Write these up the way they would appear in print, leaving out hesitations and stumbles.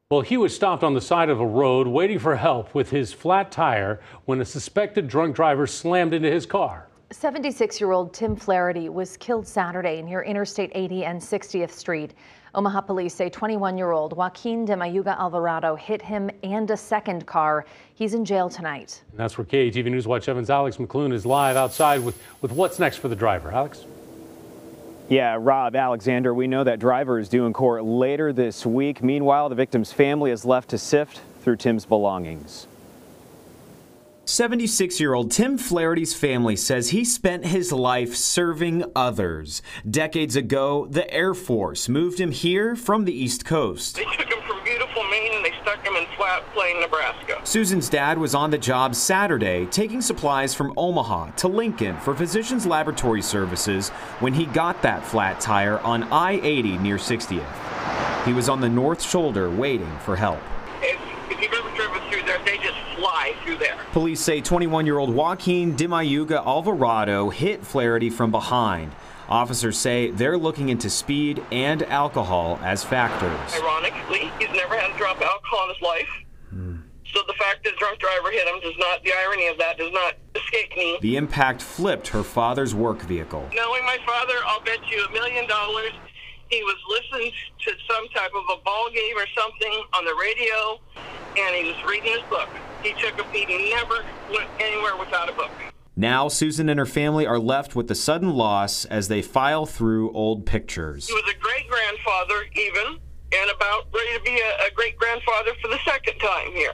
Well, he was stopped on the side of a road waiting for help with his flat tire when a suspected drunk driver slammed into his car. 76-year-old Tim Flaherty was killed Saturday near Interstate 80 and 60th Street. Omaha police say 21-year-old Joaquin de Mayuga Alvarado hit him and a second car. He's in jail tonight. And that's where KATV News Watch 7's Alex McClune is live outside with what's next for the driver. Alex? Yeah, Rob, Alexander, we know that driver is due in court later this week. Meanwhile, the victim's family is left to sift through Tim's belongings. 76-year-old Tim Flaherty's family says he spent his life serving others. Decades ago, the Air Force moved him here from the East Coast. They took him from beautiful Maine and they stuck him in Flat Plain, Nebraska. Susan's dad was on the job Saturday, taking supplies from Omaha to Lincoln for Physicians Laboratory Services when he got that flat tire on I-80 near 60th. He was on the north shoulder waiting for help. If you've ever driven through there, they just fly through there. Police say 21-year-old Joaquin de Mayuga Alvarado hit Flaherty from behind. Officers say they're looking into speed and alcohol as factors. Ironically, he's never had a drop of alcohol in his life. So the fact that a drunk driver hit him the irony of that does not escape me. The impact flipped her father's work vehicle. Knowing my father, I'll bet you $1 million he was listening to some type of a ball game or something on the radio, and he was reading his book. He never went anywhere without a book. Now Susan and her family are left with the sudden loss as they file through old pictures. He was a great-grandfather even, and about ready to be a great-grandfather for the second time here.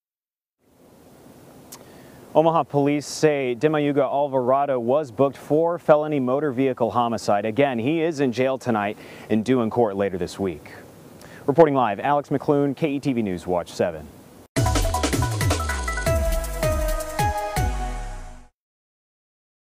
Omaha police say de Mayuga Alvarado was booked for felony motor vehicle homicide. Again, he is in jail tonight and due in court later this week. Reporting live, Alex McClune, KETV News Watch 7.